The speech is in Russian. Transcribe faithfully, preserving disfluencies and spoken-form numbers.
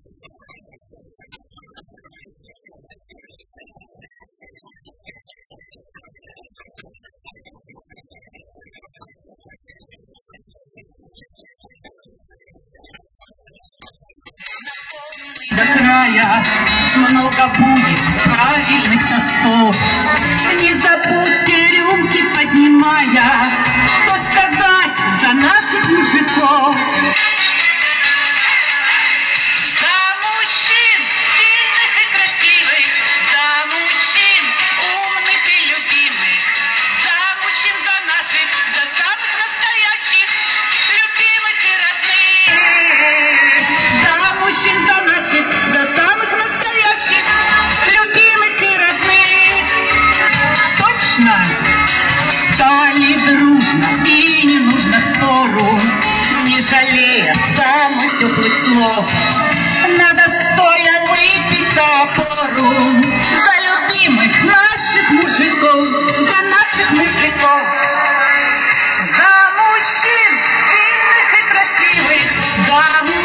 До края много будет правильных тостов. Не забудьте рюмки поднимая, что сказать за наших мужиков. За мужчин сильных и красивых, за мужчин умных и любимых, за мужчин, за наших, за самых настоящих, любимых и родных. За мужчин, за наших, за самых настоящих, любимых и родных. Точно стали дружно, и не нужно спору, не жалея самых теплых слов. Надо стоя выпить за опору, за любимых наших мужиков, за наших мужиков. За мужчин сильных и красивых, За